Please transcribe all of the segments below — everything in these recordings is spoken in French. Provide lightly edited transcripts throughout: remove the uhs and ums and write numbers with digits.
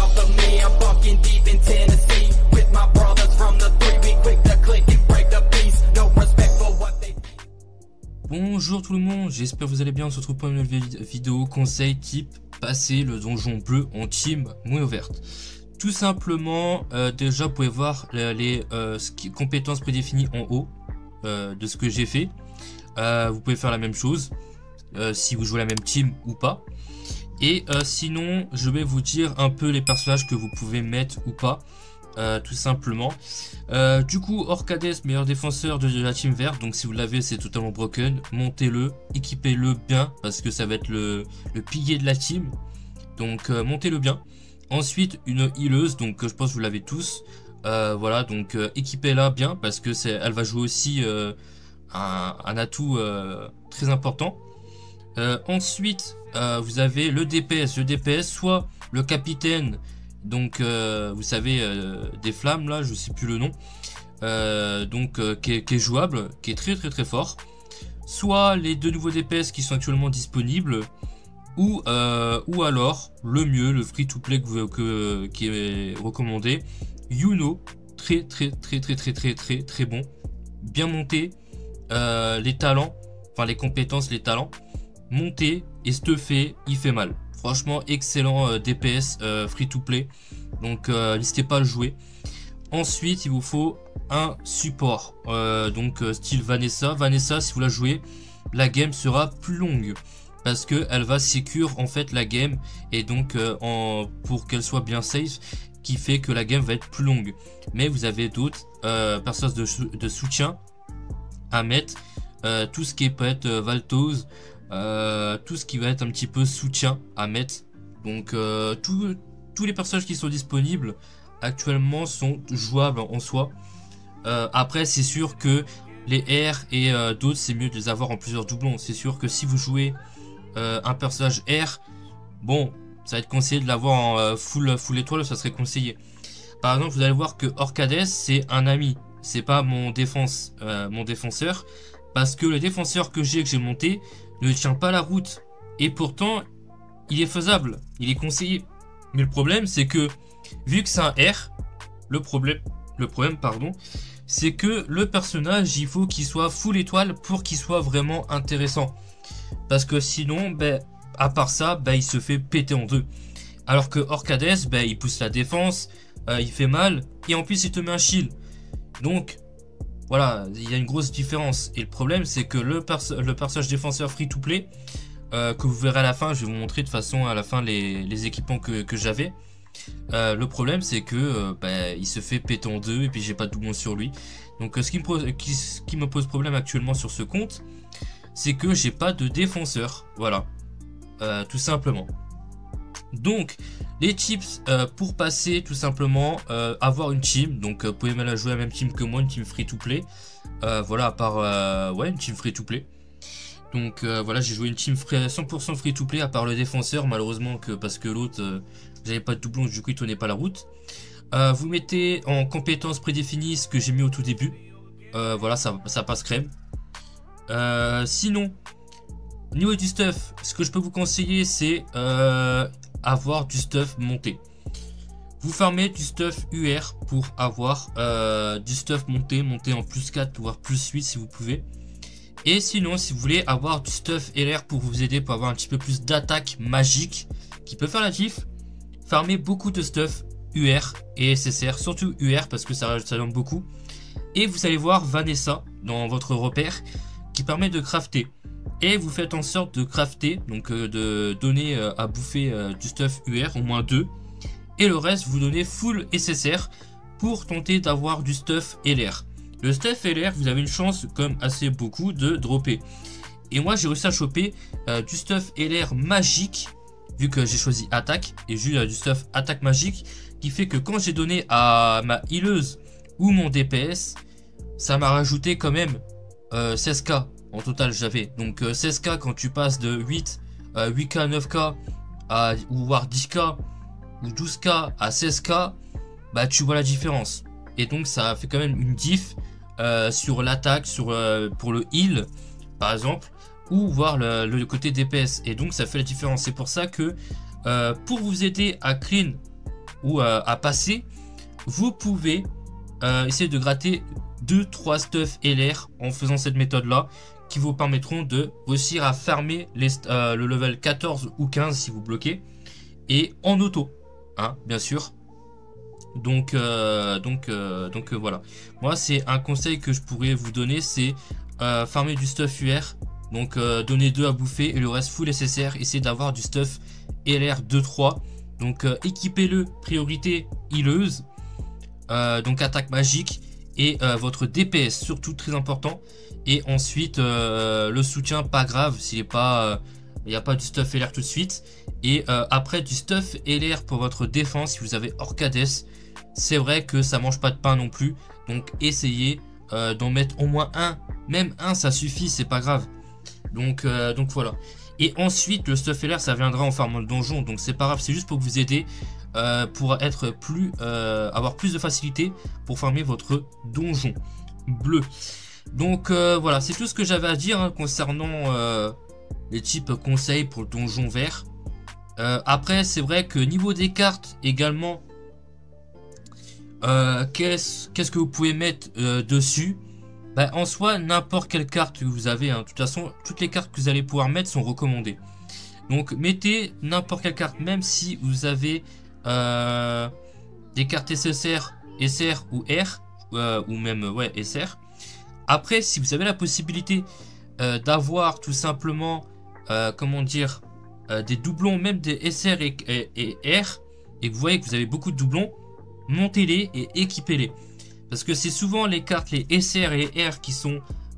south of me, I'm bunking deep in Tennessee. With my brothers from the 3, we quick to click and break the peace. No respect for what they... Bonjour tout le monde, j'espère que vous allez bien. On se retrouve pour une nouvelle vidéo conseil type passer le donjon bleu en team moins verte. Tout simplement, déjà vous pouvez voir les compétences prédéfinies en haut de ce que j'ai fait. Vous pouvez faire la même chose si vous jouez la même team ou pas. Et sinon, je vais vous dire un peu les personnages que vous pouvez mettre ou pas. Tout simplement. Du coup, Orcades, meilleur défenseur de la team verte. Donc si vous l'avez, c'est totalement broken. Montez-le, équipez-le bien parce que ça va être le pilier de la team. Donc montez-le bien. Ensuite, une healeuse. Donc je pense que vous l'avez tous. Voilà, donc équipez-la bien parce que elle va jouer aussi un atout très important. Ensuite, vous avez le DPS. Le DPS, soit le capitaine. Donc vous savez des flammes là, je sais plus le nom, qui est jouable, qui est très fort. Soit les deux nouveaux DPS qui sont actuellement disponibles, ou alors le mieux, le free to play qui est recommandé, Yuno, très bon, bien monté, les talents, enfin les compétences, les talents, monté et stuffé, il fait mal. Franchement, excellent DPS free to play. Donc, n'hésitez pas à le jouer. Ensuite, il vous faut un support. Style Vanessa. Vanessa, si vous la jouez, la game sera plus longue. Parce qu'elle va secure en fait la game. Et donc, pour qu'elle soit bien safe, qui fait que la game va être plus longue. Mais vous avez d'autres personnages de soutien à mettre. Tout ce qui peut être Valtose. Tout ce qui va être un petit peu soutien à mettre. Donc tous les personnages qui sont disponibles actuellement sont jouables en soi. Après c'est sûr que les R et d'autres c'est mieux de les avoir en plusieurs doublons. C'est sûr que si vous jouez un personnage R, bon ça va être conseillé de l'avoir en full étoile, ça serait conseillé. Par exemple vous allez voir que Orcades c'est un ami, c'est pas mon défenseur, parce que le défenseur que j'ai monté ne tient pas la route, et pourtant il est faisable, il est conseillé. Mais le problème c'est que vu que c'est un R, le problème c'est que le personnage il faut qu'il soit full étoile pour qu'il soit vraiment intéressant, parce que sinon à part ça il se fait péter en deux. Alors que Orcades il pousse la défense, il fait mal et en plus il te met un shield. Donc voilà, il y a une grosse différence. Et le problème c'est que le personnage défenseur free to play, que vous verrez à la fin, je vais vous montrer de toute façon à la fin les équipements que j'avais. Le problème c'est que il se fait péter en deux et puis j'ai pas de doublon sur lui. Donc ce qui me pose problème actuellement sur ce compte, c'est que j'ai pas de défenseur. Voilà, tout simplement. Donc les tips pour passer, tout simplement, avoir une team. Donc vous pouvez même jouer la même team que moi, une team free to play. Voilà, à part une team free to play. Donc voilà, j'ai joué une team 100% free to play, à part le défenseur malheureusement, parce que l'autre j'avais pas de doublon, du coup il tenait pas la route. Vous mettez en compétences prédéfinies ce que j'ai mis au tout début. Voilà, ça passe crème. Sinon, au niveau du stuff, ce que je peux vous conseiller c'est avoir du stuff monté. Vous farmez du stuff UR pour avoir du stuff monté en plus 4 voire plus 8 si vous pouvez. Et sinon si vous voulez avoir du stuff LR pour vous aider, pour avoir un petit peu plus d'attaque magique qui peut faire la diff, farmez beaucoup de stuff UR et SSR, surtout UR parce que ça donne beaucoup. Et vous allez voir Vanessa dans votre repère qui permet de crafter. Et vous faites en sorte de crafter, donc de donner à bouffer du stuff UR, au moins 2. Et le reste, vous donnez full SSR pour tenter d'avoir du stuff LR. Le stuff LR, vous avez une chance, comme assez beaucoup, de dropper. Et moi, j'ai réussi à choper du stuff LR magique, vu que j'ai choisi attaque. Et j'ai eu du stuff attaque magique, qui fait que quand j'ai donné à ma healeuse ou mon DPS, ça m'a rajouté quand même 16k. En total j'avais donc 16k quand tu passes de 8k 9k ou voire 10k ou 12k à 16k, tu vois la différence. Et donc ça fait quand même une diff sur l'attaque, pour le heal par exemple, ou voir le côté DPS. Et donc ça fait la différence. C'est pour ça que pour vous aider à clean ou à passer, vous pouvez essayer de gratter 2-3 stuff LR en faisant cette méthode là, qui vous permettront de réussir à farmer le level 14 ou 15 si vous bloquez, et en auto, hein, bien sûr. Donc voilà, moi c'est un conseil que je pourrais vous donner, c'est farmer du stuff UR, donc donner 2 à bouffer et le reste full SSR, essayer d'avoir du stuff LR 2-3, donc équipez-le priorité healeuse, donc attaque magique, et votre DPS surtout très important, et ensuite le soutien pas grave s'il n'est pas il n'y a pas du stuff LR tout de suite, et après du stuff LR pour votre défense si vous avez Orcades. C'est vrai que ça mange pas de pain non plus, donc essayez d'en mettre au moins un, même un ça suffit, c'est pas grave. Donc voilà. Et ensuite le stuff LR ça viendra en farmant le donjon, donc c'est pas grave, c'est juste pour vous aider, pour être plus, avoir plus de facilité pour farmer votre donjon bleu. Donc voilà, c'est tout ce que j'avais à dire hein, concernant les types conseils pour le donjon vert. Après c'est vrai que niveau des cartes également, qu'est-ce que vous pouvez mettre dessus? Bah, en soi n'importe quelle carte que vous avez hein. De toute façon toutes les cartes que vous allez pouvoir mettre sont recommandées, donc mettez n'importe quelle carte, même si vous avez des cartes SSR, SR ou R, ou même ouais SR. Après si vous avez la possibilité d'avoir tout simplement comment dire, des doublons, même des SR et R, et que vous voyez que vous avez beaucoup de doublons, montez-les et équipez-les, parce que c'est souvent les cartes, les SR et R qui sont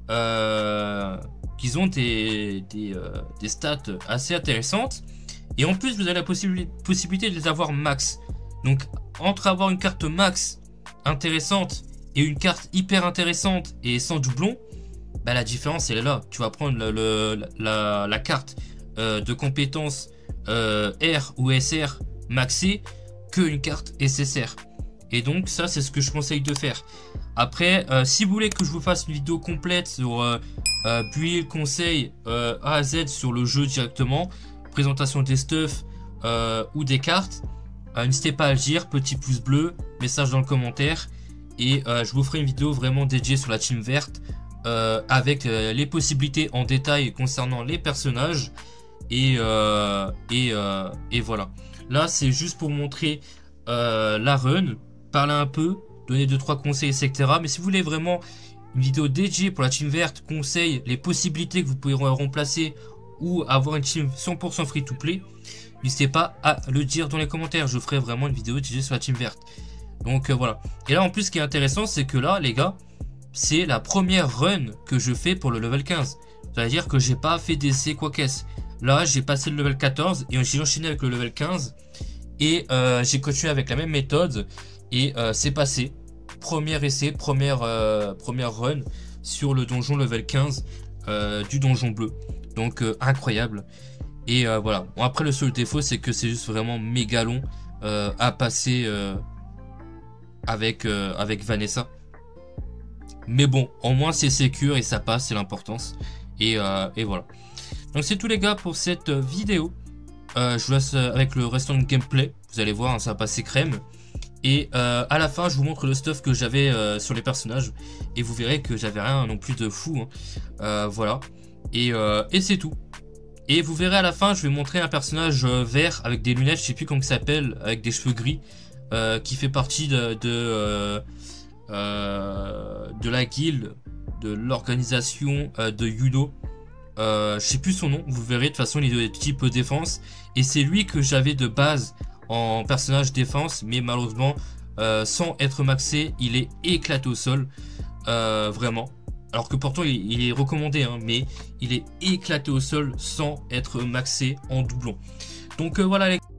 qui ont des stats assez intéressantes, et en plus vous avez la possibilité de les avoir max. Donc entre avoir une carte max intéressante et une carte hyper intéressante et sans doublon, bah la différence elle est là. Tu vas prendre la carte de compétence R ou SR maxée que une carte SSR. Et donc ça c'est ce que je conseille de faire. Après si vous voulez que je vous fasse une vidéo complète sur build, conseil A à Z sur le jeu directement, présentation des stuff ou des cartes, n'hésitez pas à le dire, petit pouce bleu, message dans le commentaire, et je vous ferai une vidéo vraiment dédiée sur la team verte, avec les possibilités en détail concernant les personnages, et voilà. Là c'est juste pour montrer la run, parler un peu, donner 2-3 conseils etc. Mais si vous voulez vraiment une vidéo dédiée pour la team verte, conseils, les possibilités que vous pouvez remplacer ou avoir une team 100% free to play, n'hésitez pas à le dire dans les commentaires, je ferai vraiment une vidéo dédiée sur la team verte. Donc voilà. Et là en plus ce qui est intéressant c'est que là les gars, c'est la première run que je fais pour le level 15. Ça veut dire que j'ai pas fait d'essai quoi qu'est-ce. Là j'ai passé le level 14 et j'ai enchaîné avec le level 15, et j'ai continué avec la même méthode, et c'est passé. Premier essai, première run sur le donjon level 15 du donjon bleu. Donc incroyable. Et voilà. Bon, après le seul défaut c'est que c'est juste vraiment méga long à passer avec Vanessa. Mais bon, au moins c'est sécure et ça passe, c'est l'importance. Et voilà. Donc c'est tout les gars pour cette vidéo. Je vous laisse avec le restant du gameplay. Vous allez voir, hein, ça va passer crème. Et à la fin je vous montre le stuff que j'avais sur les personnages, et vous verrez que j'avais rien non plus de fou hein. Voilà. Et c'est tout. Et vous verrez à la fin je vais montrer un personnage vert avec des lunettes, je sais plus comment il s'appelle, avec des cheveux gris, qui fait partie de la guilde, de l'organisation de Yuno. Je sais plus son nom, vous verrez, de toute façon il est de type défense, et c'est lui que j'avais de base en personnage défense, mais malheureusement sans être maxé il est éclaté au sol, vraiment, alors que pourtant il est recommandé hein, mais il est éclaté au sol sans être maxé en doublon. Donc voilà les